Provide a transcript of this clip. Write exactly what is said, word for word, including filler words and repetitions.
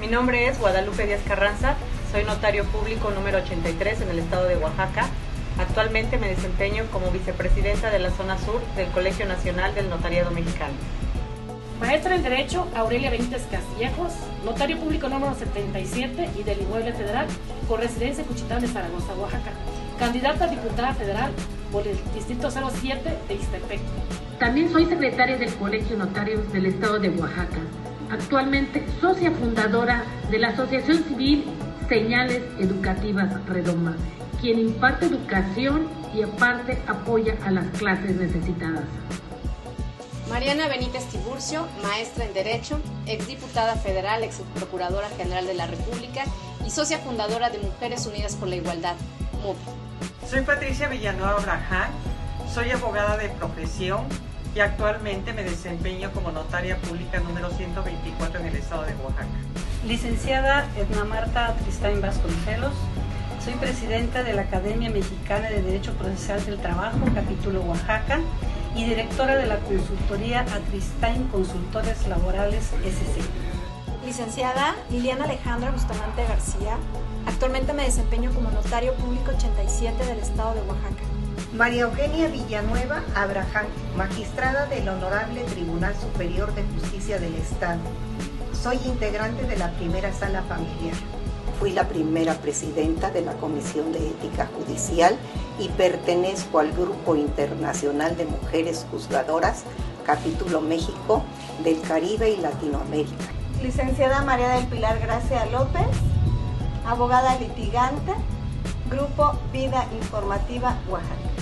Mi nombre es Guadalupe Díaz Carranza, soy notario público número ochenta y tres en el estado de Oaxaca. Actualmente me desempeño como vicepresidenta de la zona sur del Colegio Nacional del Notariado Mexicano. Maestra en Derecho, Aurelia Benítez Castillejos, notario público número setenta y siete y del Inmueble Federal, con residencia en Cuchitán de Zaragoza, Oaxaca. Candidata a diputada federal por el Distrito cero siete de Ixtepec. También soy secretaria del Colegio Notarios del Estado de Oaxaca. Actualmente socia fundadora de la Asociación Civil Señales Educativas Redoma, quien imparte educación y aparte apoya a las clases necesitadas. Mariana Benítez Tiburcio, maestra en Derecho, exdiputada federal, ex procuradora general de la República y socia fundadora de Mujeres Unidas por la Igualdad, M U P. Soy Patricia Villanueva Braján, soy abogada de profesión y actualmente me desempeño como notaria pública número ciento veinticuatro en el estado de Oaxaca. Licenciada Edna Marta Tristain Vasconcelos, soy presidenta de la Academia Mexicana de Derecho Procesal del Trabajo, capítulo Oaxaca, y directora de la consultoría Atristain Consultores Laborales S C. Licenciada Liliana Alejandra Bustamante García, actualmente me desempeño como notario público ochenta y siete del estado de Oaxaca. María Eugenia Villanueva Abraham, magistrada del Honorable Tribunal Superior de Justicia del Estado. Soy integrante de la primera sala familiar. Fui la primera presidenta de la Comisión de Ética Judicial y pertenezco al Grupo Internacional de Mujeres Juzgadoras, capítulo México, del Caribe y Latinoamérica. Licenciada María del Pilar Gracia López, abogada litigante, Grupo Vida Informativa Oaxaca.